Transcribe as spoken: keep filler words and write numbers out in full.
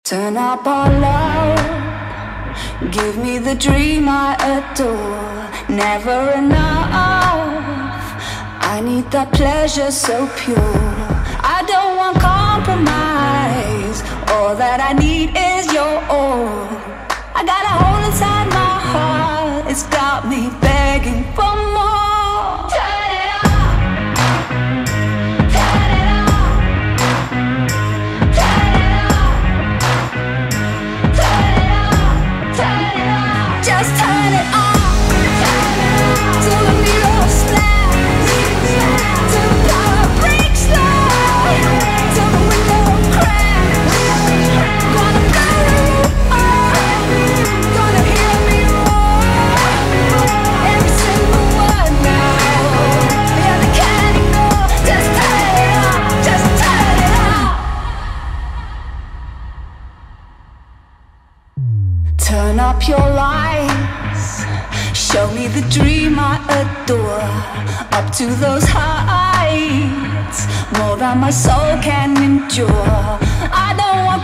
Turn up our love, give me the dream I adore. Never enough, I need that pleasure so pure. I don't want compromise, all that I need is your all. I got a hole inside my heart, it's got me begging for more. Turn it up, turn it up, turn it up, turn it up, turn it up. Just turn it up, turn it up, till the needle snaps, till the power breaks low, till the window cracks. Gonna go, gonna hear me roar, every single word now. Yeah, they can't ignore. Just turn it up, just turn it up. Turn up your lights, show me the dream I adore. Up to those heights, more than my soul can endure. I don't want